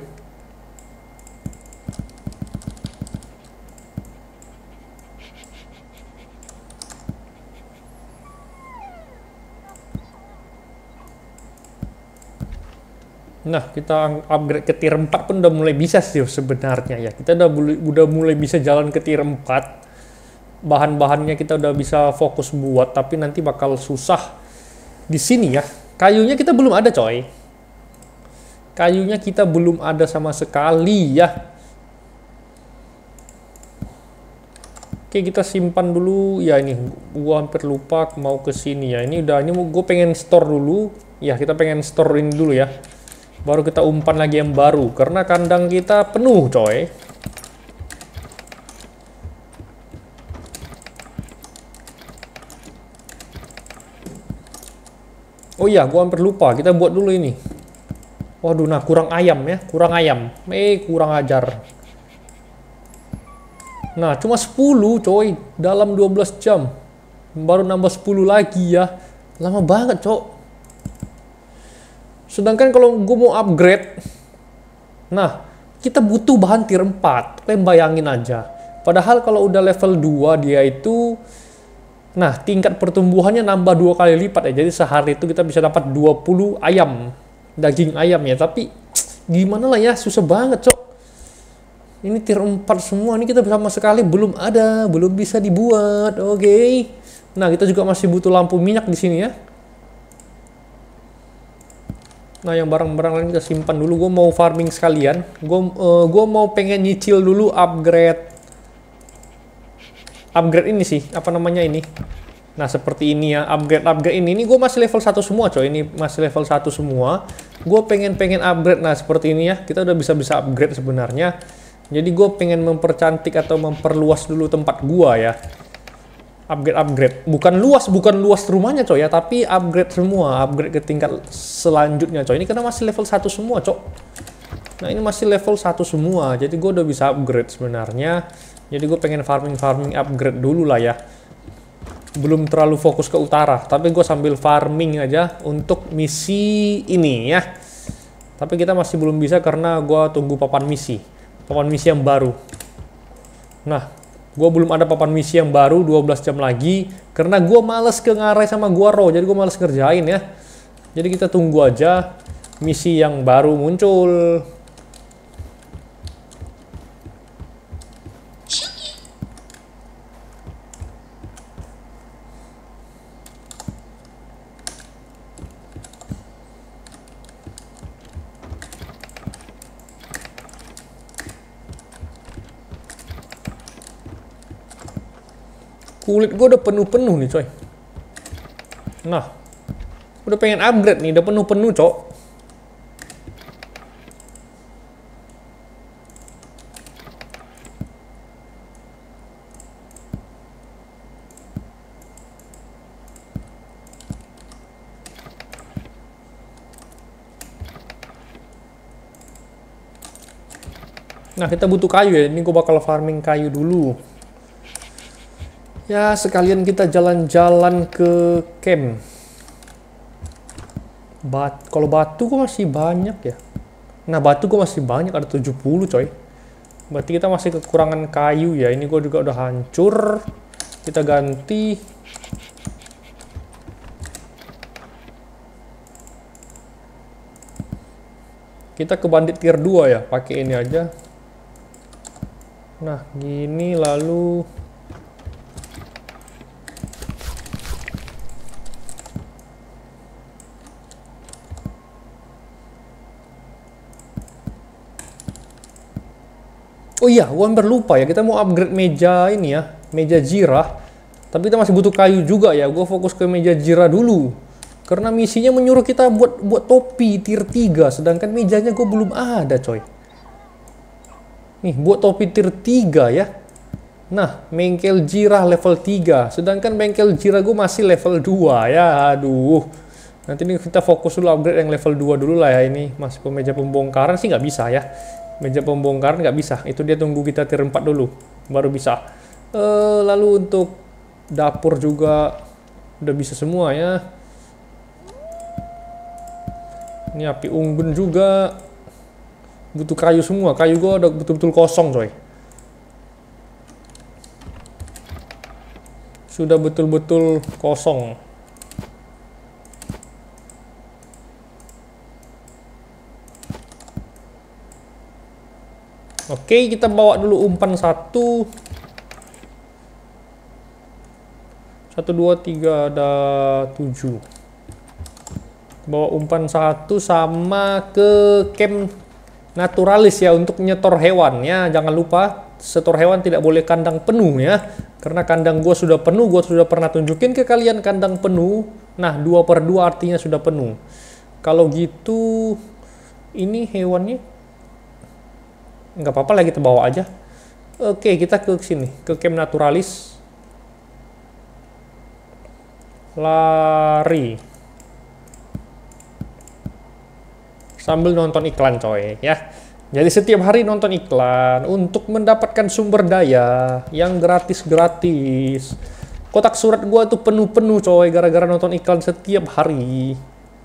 Nah, kita upgrade ke tier 4 pun udah mulai bisa sih sebenarnya ya. Kita udah mulai bisa jalan ke tier 4. Bahan-bahannya kita udah bisa fokus buat, tapi nanti bakal susah di sini ya. Kayunya kita belum ada coy. Kayunya kita belum ada sama sekali ya. Oke, kita simpan dulu ya. Ini gua hampir lupa mau ke sini ya. Ini gue pengen store dulu. Ya, kita pengen store ini dulu ya. Baru kita umpan lagi yang baru. Karena kandang kita penuh, coy. Oh iya, gua hampir lupa. Kita buat dulu ini. Waduh, nah kurang ayam ya. Kurang ayam. Kurang ajar. Nah, cuma 10, coy. Dalam 12 jam. Baru nambah 10 lagi ya. Lama banget, cok. Sedangkan kalau gue mau upgrade, nah, kita butuh bahan tier 4. Kalian bayangin aja. Padahal kalau udah level 2 dia itu, nah, tingkat pertumbuhannya nambah 2 kali lipat ya. Jadi sehari itu kita bisa dapat 20 ayam. Daging ayam ya. Tapi gimana lah ya, susah banget, cok. Ini tier 4 semua. Ini kita sama sekali belum ada. Belum bisa dibuat. Oke. Nah, kita juga masih butuh lampu minyak di sini ya. Nah, yang barang-barang lain kita simpan dulu. Gue mau farming sekalian. Gue mau pengen nyicil dulu upgrade ini sih. Apa namanya ini? Nah, seperti ini ya. Upgrade ini. Ini gue masih level 1 semua coy. Ini masih level 1 semua. Gue pengen upgrade. Nah, seperti ini ya. Kita udah bisa upgrade sebenarnya. Jadi gue pengen mempercantik atau memperluas dulu tempat gua ya. Upgrade. Bukan luas rumahnya coy ya, tapi upgrade semua, upgrade ke tingkat selanjutnya coy. Ini karena masih level 1 semua, cok. Nah, ini masih level 1 semua. Jadi gue udah bisa upgrade sebenarnya. Jadi gue pengen farming upgrade dulu lah ya. Belum terlalu fokus ke utara, tapi gue sambil farming aja untuk misi ini ya. Tapi kita masih belum bisa karena gue tunggu papan misi yang baru. Nah, gue belum ada papan misi yang baru 12 jam lagi karena gue males ke ngarai sama gua Ro, jadi gue males ngerjain ya. Jadi kita tunggu aja misi yang baru muncul. Kulit gue udah penuh-penuh nih coy. Nah, udah pengen upgrade nih, udah penuh-penuh cok. Nah, kita butuh kayu ya. Ini gue bakal farming kayu dulu. Ya, sekalian kita jalan-jalan ke camp. Kalau batu kok masih banyak ya. Nah, batu kok masih banyak, ada 70 coy. Berarti kita masih kekurangan kayu ya. Ini gue juga udah hancur. Kita ganti. Kita ke bandit tier 2 ya, pakai ini aja. Nah, gini lalu oh iya, gue hampir lupa ya, kita mau upgrade meja ini ya, meja jirah. Tapi kita masih butuh kayu juga ya, gue fokus ke meja jirah dulu. Karena misinya menyuruh kita buat topi tier 3, sedangkan mejanya gue belum ada coy. Nih, buat topi tier 3 ya. Nah, bengkel jirah level 3, sedangkan bengkel jirah gue masih level 2 ya, aduh. Nanti ini kita fokus dulu upgrade yang level 2 dulu lah ya ini. Masuk ke meja pembongkaran sih nggak bisa ya. Meja pembongkaran nggak bisa, itu dia tunggu kita tier 4 dulu baru bisa. Lalu untuk dapur juga udah bisa semua ya. Ini api unggun juga butuh kayu semua, kayu gua udah betul-betul kosong coy. Sudah betul-betul kosong. Oke, kita bawa dulu umpan 1 2 3 ada 7. Bawa umpan 1 sama ke camp naturalis ya untuk nyetor hewan ya. Jangan lupa setor hewan tidak boleh kandang penuh ya. Karena kandang gue sudah penuh, gue sudah pernah tunjukin ke kalian kandang penuh. Nah, 2/2 artinya sudah penuh. Kalau gitu ini hewannya nggak apa-apa lah, kita bawa aja. Oke, kita ke sini, ke camp naturalis. Lari. Sambil nonton iklan coy ya. Jadi setiap hari nonton iklan untuk mendapatkan sumber daya yang gratis-gratis. Kotak surat gua tuh penuh-penuh coy gara-gara nonton iklan setiap hari.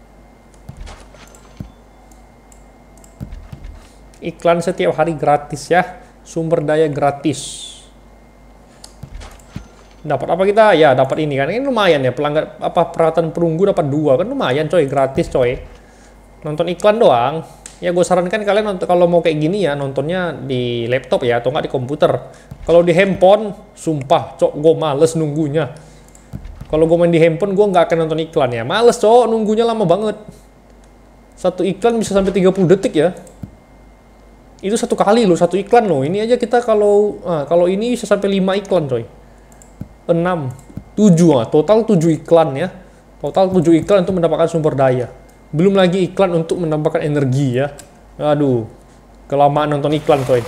Iklan setiap hari gratis ya, sumber daya gratis. Dapat apa kita? Ya dapat ini kan, ini lumayan ya, pelanggan apa peralatan perunggu dapat 2 kan lumayan coy, gratis coy. Nonton iklan doang. Ya gue sarankan kalian untuk kalau mau kayak gini ya nontonnya di laptop ya atau nggak di komputer. Kalau di handphone, sumpah cok gue males nunggunya. Kalau gue main di handphone, gue nggak akan nonton iklan ya. Males cowok, nunggunya lama banget. Satu iklan bisa sampai 30 detik ya. Itu satu kali loh, satu iklan loh. Ini aja kita kalau ini bisa sampai 5 iklan coy. 6, 7, total 7 iklan ya. Total 7 iklan untuk mendapatkan sumber daya. Belum lagi iklan untuk mendapatkan energi ya. Aduh, kelamaan nonton iklan coy.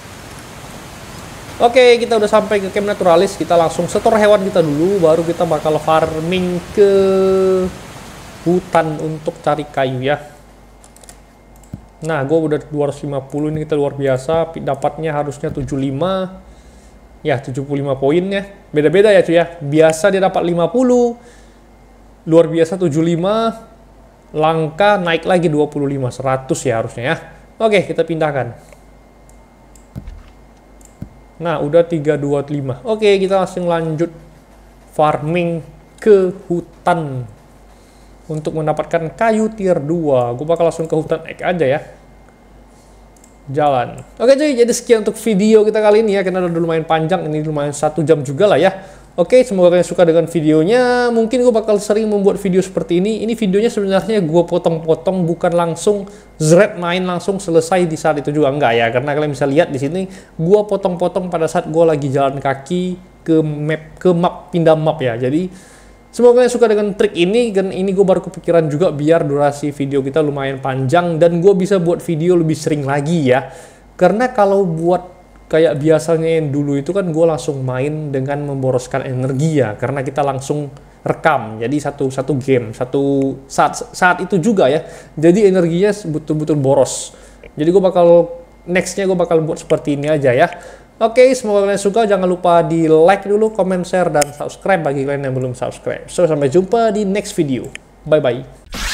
Oke, kita udah sampai ke camp naturalis. Kita langsung setor hewan kita dulu, baru kita bakal farming ke hutan untuk cari kayu ya. Nah, gue udah 250, ini kita luar biasa. Dapatnya harusnya 75. Ya, 75 poin ya. Beda-beda ya cuy ya. Biasa dia dapat 50. Luar biasa 75. Langka naik lagi 25. 100 ya harusnya ya. Oke, kita pindahkan. Nah, udah 325. Oke, kita langsung lanjut farming ke hutan untuk mendapatkan kayu tier 2. Gue bakal langsung ke hutan X aja ya. Jalan. Oke cuy, jadi sekian untuk video kita kali ini ya, karena udah lumayan panjang, ini lumayan 1 jam juga lah ya. Oke, semoga kalian suka dengan videonya. Mungkin gue bakal sering membuat video seperti ini. Ini videonya sebenarnya gue potong-potong, bukan langsung zret main langsung selesai di saat itu juga, enggak ya. Karena kalian bisa lihat di sini, gue potong-potong pada saat gue lagi jalan kaki ke map pindah map ya. Jadi semoga kalian suka dengan trik ini, dan ini gue baru kepikiran juga biar durasi video kita lumayan panjang dan gue bisa buat video lebih sering lagi ya. Karena kalau buat kayak biasanya yang dulu itu kan gue langsung main dengan memboroskan energi ya, karena kita langsung rekam. Jadi satu game, satu saat itu juga ya. Jadi energinya betul-betul boros. Jadi gue bakal nextnya gue bakal buat seperti ini aja ya. Oke, semoga kalian suka. Jangan lupa di like dulu, comment, share, dan subscribe bagi kalian yang belum subscribe. So, sampai jumpa di next video. Bye-bye.